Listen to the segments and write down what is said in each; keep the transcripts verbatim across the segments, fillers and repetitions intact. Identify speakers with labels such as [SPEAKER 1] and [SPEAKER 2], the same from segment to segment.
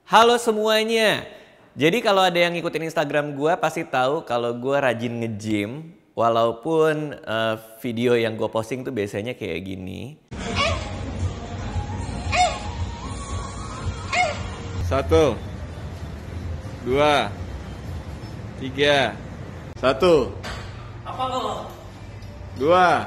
[SPEAKER 1] Halo semuanya. Jadi kalau ada yang ngikutin Instagram gue pasti tahu kalau gue rajin nge-gym. Walaupun uh, video yang gue posting tuh biasanya kayak gini.
[SPEAKER 2] Satu, dua, tiga, satu,
[SPEAKER 1] Apa lo?
[SPEAKER 2] dua.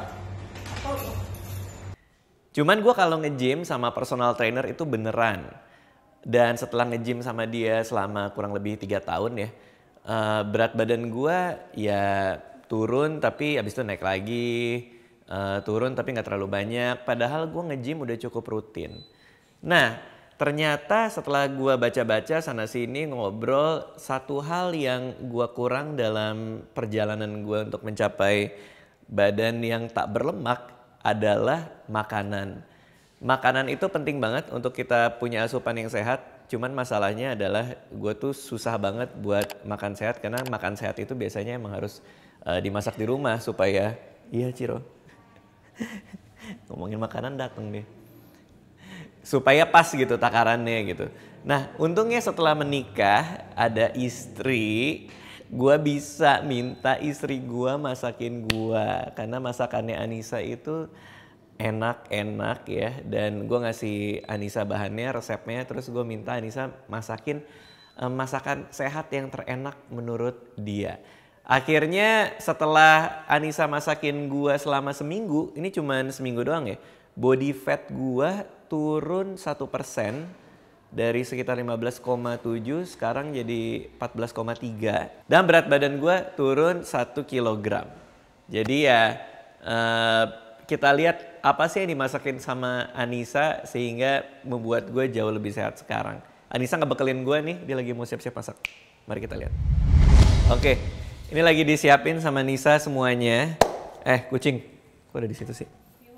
[SPEAKER 1] Cuman gue kalau nge-gym sama personal trainer itu beneran. Dan setelah nge-gym sama dia selama kurang lebih tiga tahun ya, uh, berat badan gue ya turun tapi abis itu naik lagi, uh, turun tapi nggak terlalu banyak. Padahal gue nge-gym udah cukup rutin. Nah, ternyata setelah gue baca-baca sana sini ngobrol, satu hal yang gue kurang dalam perjalanan gue untuk mencapai badan yang tak berlemak adalah makanan. Makanan itu penting banget untuk kita punya asupan yang sehat. Cuman masalahnya adalah gue tuh susah banget buat makan sehat karena makan sehat itu biasanya emang harus uh, dimasak di rumah supaya iya Ciro. Ngomongin makanan dateng deh. Supaya pas gitu takarannya gitu. Nah, untungnya setelah menikah ada istri, gue bisa minta istri gue masakin gue karena masakannya Anissa itu enak-enak ya, dan gue ngasih Anissa bahannya, resepnya, terus gue minta Anissa masakin um, masakan sehat yang terenak menurut dia. Akhirnya setelah Anissa masakin gue selama seminggu, ini cuman seminggu doang ya, body fat gue turun satu persen dari sekitar lima belas koma tujuh sekarang jadi empat belas koma tiga, dan berat badan gue turun satu kilogram. Jadi ya uh, kita lihat apa sih yang dimasakin sama Anissa sehingga membuat gue jauh lebih sehat sekarang. Anissa ngebekelin gue nih, dia lagi mau siap-siap masak. Mari kita lihat. Oke, ini lagi disiapin sama Nisa semuanya. Eh, kucing, kok ada di situ sih?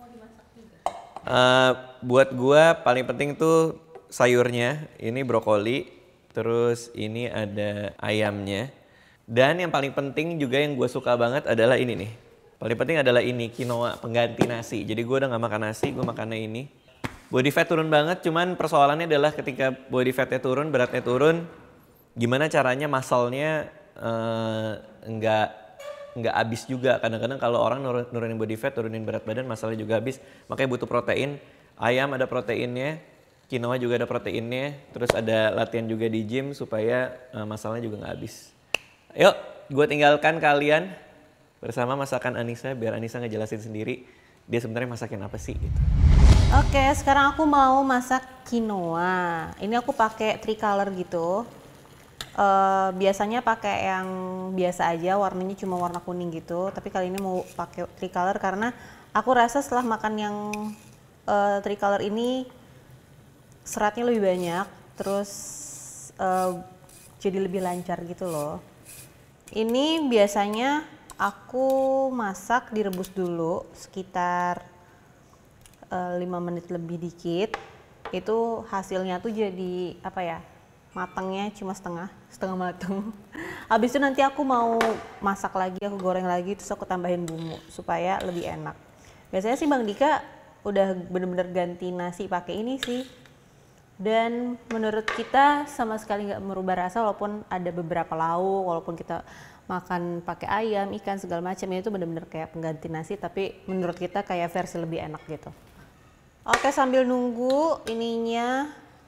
[SPEAKER 1] Uh, buat gue paling penting tuh sayurnya. Ini brokoli, terus ini ada ayamnya. Dan yang paling penting juga yang gue suka banget adalah ini nih. Paling penting adalah ini, quinoa pengganti nasi. Jadi gue udah gak makan nasi, gue makannya ini. Body fat turun banget, cuman persoalannya adalah ketika body fatnya turun, beratnya turun, gimana caranya muscle-nya uh, nggak nggak habis juga. Kadang-kadang kalau orang nurun, nurunin body fat, turunin berat badan, muscle-nya juga habis. Makanya butuh protein. Ayam ada proteinnya, quinoa juga ada proteinnya, terus ada latihan juga di gym supaya uh, muscle-nya juga nggak habis. Yuk, gue tinggalkan kalian bersama masakan Anissa biar Anissa ngejelasin sendiri dia sebenarnya masakin apa sih gitu.
[SPEAKER 3] Oke, sekarang aku mau masak quinoa. Ini aku pakai tricolor gitu. Uh, biasanya pakai yang biasa aja, warnanya cuma warna kuning gitu. Tapi kali ini mau pakai tricolor karena aku rasa setelah makan yang uh, tricolor ini seratnya lebih banyak, terus uh, jadi lebih lancar gitu loh. Ini biasanya aku masak direbus dulu sekitar uh, lima menit lebih dikit. Itu hasilnya tuh jadi apa ya, matangnya cuma setengah setengah matang. Habis itu nanti aku mau masak lagi, aku goreng lagi, terus aku tambahin bumbu supaya lebih enak. Biasanya sih Bang Dika udah bener-bener ganti nasi pakai ini sih, dan menurut kita sama sekali nggak merubah rasa walaupun ada beberapa lauk, walaupun kita makan pakai ayam, ikan, segala macam, itu bener-bener kayak pengganti nasi, tapi menurut kita kayak versi lebih enak gitu. Oke, sambil nunggu ininya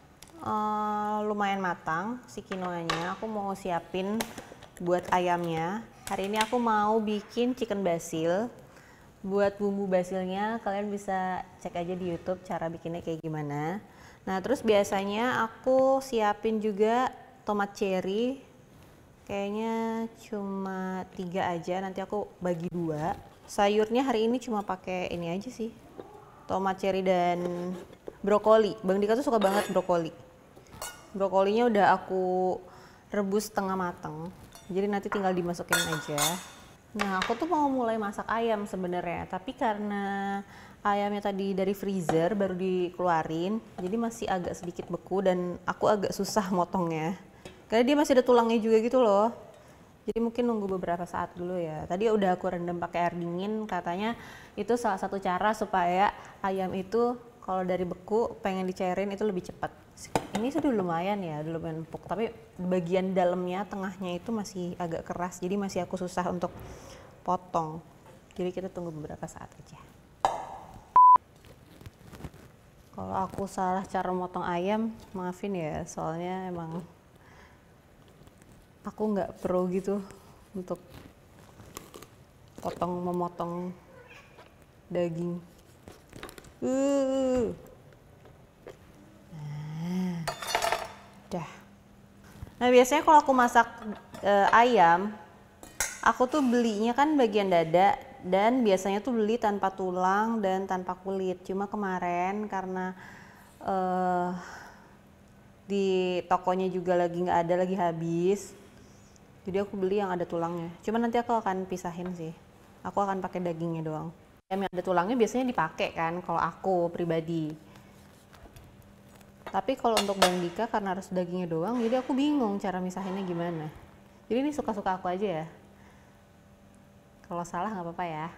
[SPEAKER 3] uh, lumayan matang si quinoanya, aku mau siapin buat ayamnya. Hari ini aku mau bikin chicken basil. Buat bumbu basilnya kalian bisa cek aja di YouTube cara bikinnya kayak gimana. Nah, terus biasanya aku siapin juga tomat cherry. Kayaknya cuma tiga aja, nanti aku bagi dua. Sayurnya hari ini cuma pakai ini aja sih, tomat cherry dan brokoli. Bang Dika tuh suka banget brokoli. Brokolinya udah aku rebus setengah mateng, jadi nanti tinggal dimasukin aja. Nah, aku tuh mau mulai masak ayam sebenarnya, tapi karena ayamnya tadi dari freezer baru dikeluarin, jadi masih agak sedikit beku dan aku agak susah motongnya. Karena dia masih ada tulangnya juga gitu loh. Jadi mungkin nunggu beberapa saat dulu ya. Tadi udah aku rendam pakai air dingin, katanya itu salah satu cara supaya ayam itu kalau dari beku pengen dicairin itu lebih cepat. Ini sudah lumayan ya, udah lumayan empuk. Tapi bagian dalamnya, tengahnya itu masih agak keras. Jadi masih aku susah untuk potong. Jadi kita tunggu beberapa saat aja. Kalau aku salah cara motong ayam, maafin ya. Soalnya emang aku nggak pro gitu untuk potong memotong daging. Uh. Nah, dah. Nah biasanya kalau aku masak uh, ayam, aku tuh belinya kan bagian dada dan biasanya tuh beli tanpa tulang dan tanpa kulit. Cuma kemarin karena uh, di tokonya juga lagi nggak ada, lagi habis. Jadi aku beli yang ada tulangnya. Cuma nanti aku akan pisahin sih. Aku akan pakai dagingnya doang. Ayam yang ada tulangnya biasanya dipakai kan kalau aku pribadi. Tapi kalau untuk Bang Dika karena harus dagingnya doang, jadi aku bingung cara misahinnya gimana. Jadi ini suka-suka aku aja ya. Kalau salah nggak apa-apa ya.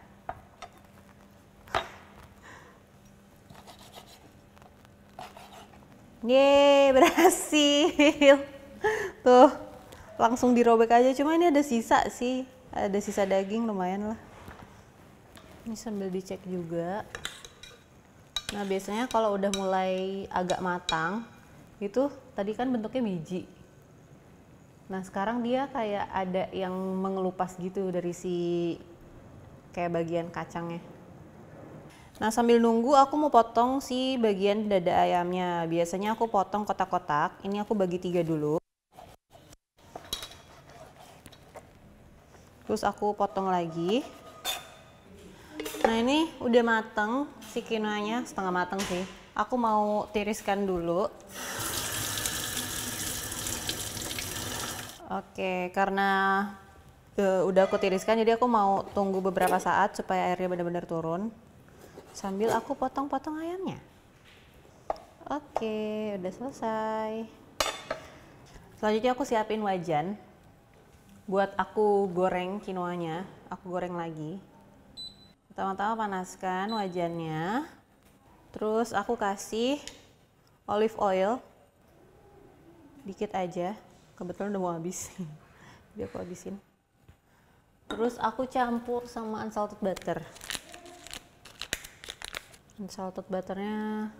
[SPEAKER 3] Yeay, berhasil. Tuh, langsung dirobek aja. Cuma ini ada sisa sih. Ada sisa daging lumayan lah. Ini sambil dicek juga. Nah biasanya kalau udah mulai agak matang, itu tadi kan bentuknya biji. Nah sekarang dia kayak ada yang mengelupas gitu dari si kayak bagian kacangnya. Nah sambil nunggu aku mau potong si bagian dada ayamnya. Biasanya aku potong kotak-kotak. Ini aku bagi tiga dulu. Terus aku potong lagi. Nah ini udah mateng si quinoanya, setengah mateng sih. Aku mau tiriskan dulu. Oke, karena uh, udah aku tiriskan, jadi aku mau tunggu beberapa saat supaya airnya benar-benar turun. Sambil aku potong-potong ayamnya. Oke, udah selesai. Selanjutnya aku siapin wajan buat aku goreng quinoanya. Aku goreng lagi. Pertama-tama panaskan wajannya, terus aku kasih olive oil dikit aja, kebetulan udah mau habis, jadi aku habisin. Terus aku campur sama unsalted butter. Unsalted butternya,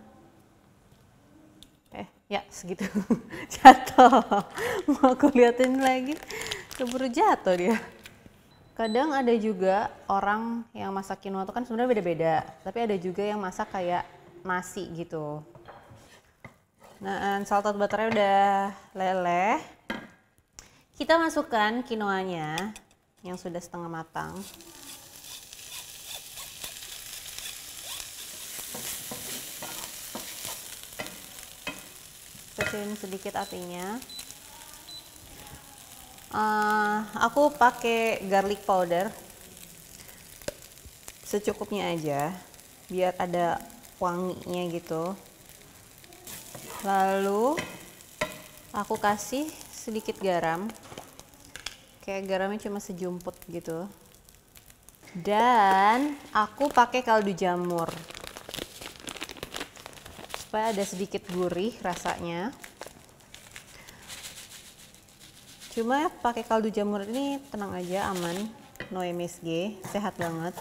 [SPEAKER 3] eh ya segitu, jatuh. Mau aku liatin lagi, keburu jatuh dia. Kadang ada juga orang yang masak quinoa itu kan sebenarnya beda-beda, tapi ada juga yang masak kayak nasi gitu. Nah, unsalted butternya udah leleh. Kita masukkan quinoanya yang sudah setengah matang. Kecilin sedikit apinya. Uh, aku pakai garlic powder secukupnya aja biar ada wanginya gitu. Lalu aku kasih sedikit garam, kayak garamnya cuma sejumput gitu. Dan aku pakai kaldu jamur supaya ada sedikit gurih rasanya. Cuma pakai kaldu jamur ini tenang aja, aman, no M S G, sehat banget.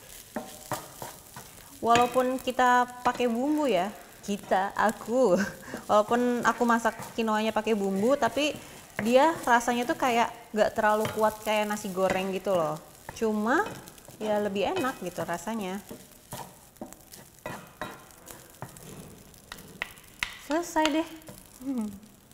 [SPEAKER 3] Walaupun kita pakai bumbu ya, kita, aku, walaupun aku masak quinoanya pakai bumbu, tapi dia rasanya tuh kayak gak terlalu kuat kayak nasi goreng gitu loh. Cuma ya lebih enak gitu rasanya. Selesai deh. Hmm.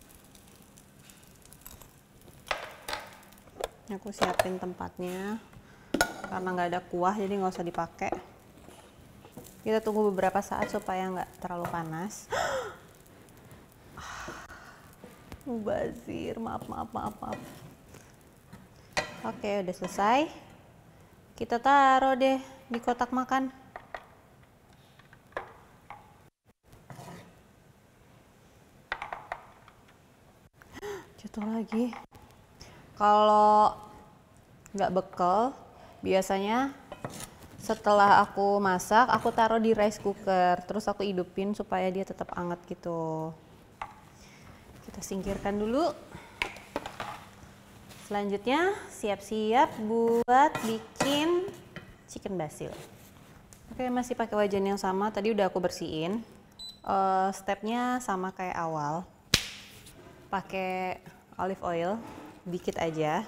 [SPEAKER 3] Aku siapin tempatnya karena nggak ada kuah jadi nggak usah dipakai. Kita tunggu beberapa saat supaya nggak terlalu panas. Mubazir, maaf maaf maaf maaf. Oke, udah selesai. Kita taruh deh di kotak makan. Jatuh lagi. Kalau nggak bekel, biasanya setelah aku masak, aku taruh di rice cooker, terus aku hidupin supaya dia tetap hangat gitu. Kita singkirkan dulu. Selanjutnya siap-siap buat bikin chicken basil. Oke, masih pakai wajan yang sama. Tadi udah aku bersihin. Uh, stepnya sama kayak awal. Pakai olive oil, dikit aja.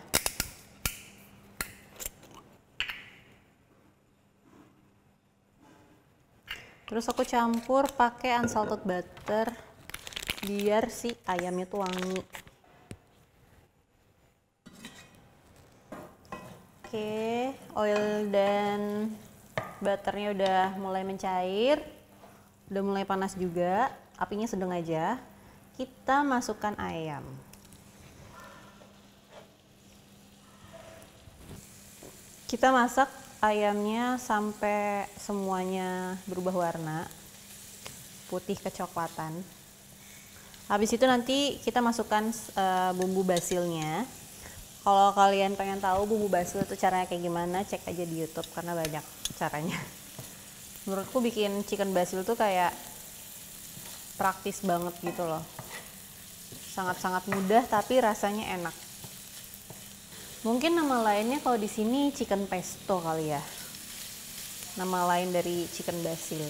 [SPEAKER 3] Terus aku campur pakai unsalted butter biar si ayamnya tuh wangi. Oke, oil dan butternya udah mulai mencair, udah mulai panas juga, apinya sedang aja. Kita masukkan ayam. Kita masak ayamnya sampai semuanya berubah warna, putih kecoklatan. Habis itu nanti kita masukkan uh, bumbu basilnya. Kalau kalian pengen tahu bumbu basil itu caranya kayak gimana, cek aja di YouTube karena banyak caranya. Menurutku bikin chicken basil tuh kayak praktis banget gitu loh. Sangat-sangat mudah tapi rasanya enak. Mungkin nama lainnya kalau di sini chicken pesto kali ya. Nama lain dari chicken basil.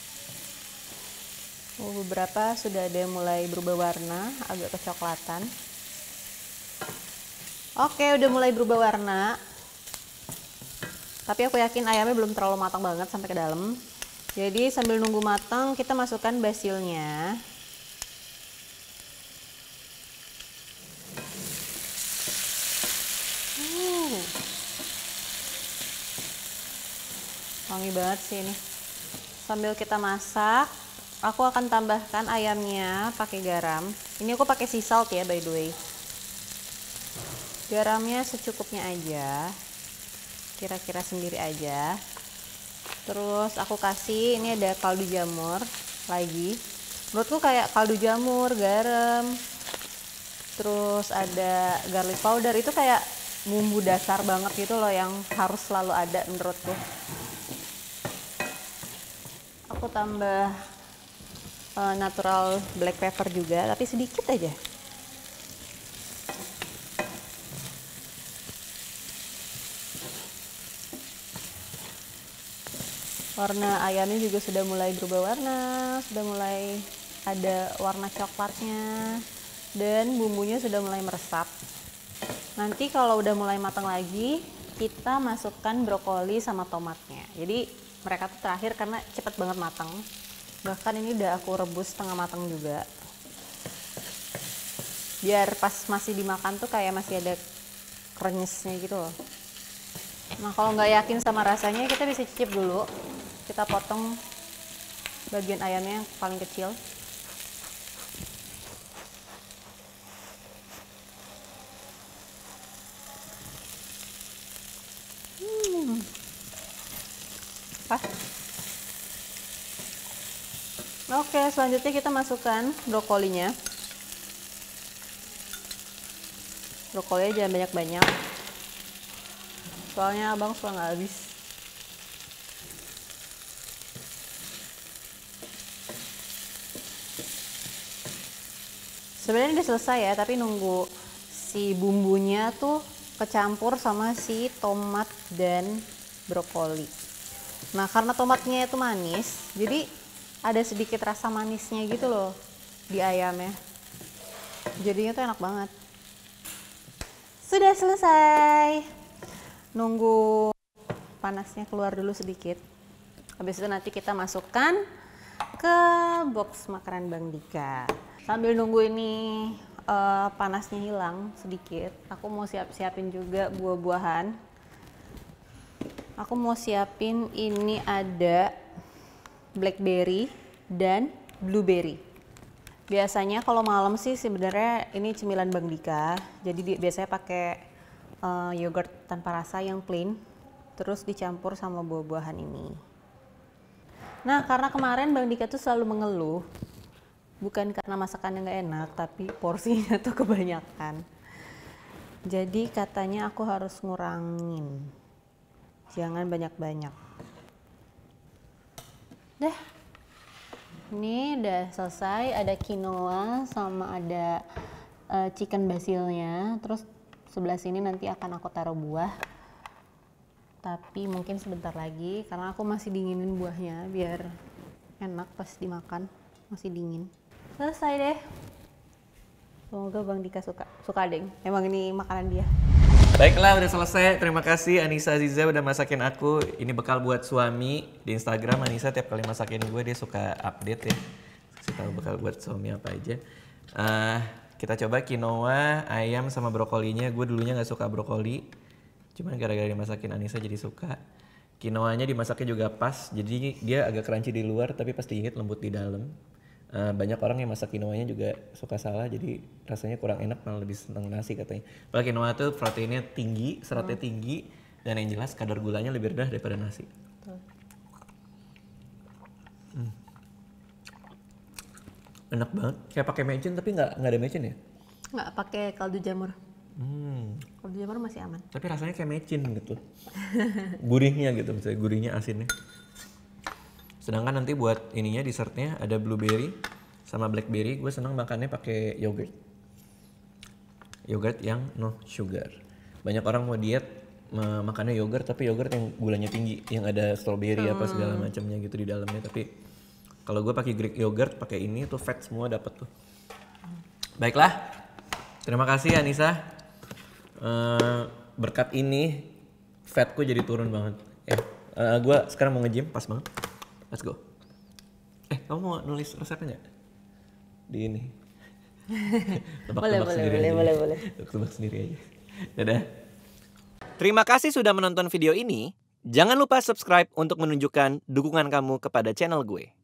[SPEAKER 3] Oh, beberapa sudah ada yang mulai berubah warna, agak kecoklatan. Oke, udah mulai berubah warna. Tapi aku yakin ayamnya belum terlalu matang banget sampai ke dalam. Jadi sambil nunggu matang, kita masukkan basilnya. Uh. Wangi banget sih ini. Sambil kita masak, aku akan tambahkan ayamnya pakai garam. Ini aku pakai sea salt ya, by the way. Garamnya secukupnya aja, kira-kira sendiri aja. Terus aku kasih, ini ada kaldu jamur lagi. Menurutku kayak kaldu jamur, garam, terus ada garlic powder. Itu kayak bumbu dasar banget gitu loh yang harus selalu ada menurutku. Aku tambah uh, natural black pepper juga, tapi sedikit aja. Warna ayamnya juga sudah mulai berubah warna, sudah mulai ada warna coklatnya, dan bumbunya sudah mulai meresap. Nanti kalau udah mulai matang lagi, kita masukkan brokoli sama tomatnya. Jadi mereka tuh terakhir karena cepet banget matang. Bahkan ini udah aku rebus setengah matang juga. Biar pas masih dimakan tuh kayak masih ada krenyesnya gitu loh. Nah kalau nggak yakin sama rasanya, kita bisa cicip dulu. Kita potong bagian ayamnya yang paling kecil. Hmm. Pas. Oke, selanjutnya kita masukkan brokolinya. Brokolinya jangan banyak-banyak. Soalnya abang suka nggak habis. Sebenarnya udah selesai ya, tapi nunggu si bumbunya tuh kecampur sama si tomat dan brokoli. Nah, karena tomatnya itu manis, jadi ada sedikit rasa manisnya gitu loh di ayamnya. Jadinya tuh enak banget. Sudah selesai. Nunggu panasnya keluar dulu sedikit. Habis itu nanti kita masukkan ke box makanan Bang Dika. Sambil nunggu ini uh, panasnya hilang sedikit, aku mau siap-siapin juga buah-buahan. Aku mau siapin, ini ada blackberry dan blueberry. Biasanya kalau malam sih sebenarnya ini cemilan Bang Dika. Jadi biasanya pakai uh, yogurt tanpa rasa yang plain, terus dicampur sama buah-buahan ini. Nah, karena kemarin Bang Dika tuh selalu mengeluh, bukan karena masakannya nggak enak, tapi porsinya tuh kebanyakan. Jadi katanya aku harus ngurangin, jangan banyak-banyak. Dah, Ini udah selesai, ada quinoa sama ada uh, chicken basilnya. Terus sebelah sini nanti akan aku taruh buah. Tapi mungkin sebentar lagi karena aku masih dinginin buahnya biar enak pas dimakan, masih dingin. Selesai deh. Semoga Bang Dika suka. Suka deh. Emang ini makanan dia.
[SPEAKER 1] Baiklah, udah selesai. Terima kasih Anissa Aziza udah masakin aku. Ini bekal buat suami. Di Instagram Anissa tiap kali masakin gue dia suka update ya. Kasih tahu bekal buat suami apa aja. Uh, kita coba quinoa, ayam sama brokolinya. Gue dulunya nggak suka brokoli. Cuman gara-gara dimasakin Anissa jadi suka. Quinoanya dimasaknya juga pas. Jadi dia agak crunchy di luar tapi pas digigit lembut di dalam. Uh, banyak orang yang masak quinoanya juga suka salah, jadi rasanya kurang enak, malah lebih seneng nasi katanya. Padahal quinoa tuh proteinnya tinggi, seratnya hmm. tinggi, dan yang jelas kadar gulanya lebih rendah daripada nasi. Hmm. Enak banget, kayak pakai mecin tapi nggak nggak ada mecin ya?
[SPEAKER 3] Nggak pakai kaldu jamur.
[SPEAKER 1] Hmm.
[SPEAKER 3] Kaldu jamur masih aman.
[SPEAKER 1] Tapi rasanya kayak mecin gitu, gurihnya gitu, misalnya gurihnya, asinnya. Sedangkan nanti buat ininya dessertnya ada blueberry sama blackberry. Gue senang makannya pakai yogurt. Yogurt yang no sugar. Banyak orang mau diet makannya yogurt tapi yogurt yang gulanya tinggi, yang ada strawberry hmm. apa segala macamnya gitu di dalamnya. Tapi kalau gue pakai Greek yogurt, pakai ini tuh fat semua dapat tuh. Baiklah, terima kasih Anissa. Uh, berkat ini fatku jadi turun banget. Eh, uh, gue sekarang mau nge-gym pas banget. Let's go. Eh, kamu mau nulis resepnya nggak? Di ini. Tebak-tebak
[SPEAKER 3] boleh,
[SPEAKER 1] sendiri
[SPEAKER 3] boleh,
[SPEAKER 1] aja.
[SPEAKER 3] boleh, boleh.
[SPEAKER 1] Tebak-tebak sendiri aja. Dadah. Terima kasih sudah menonton video ini. Jangan lupa subscribe untuk menunjukkan dukungan kamu kepada channel gue.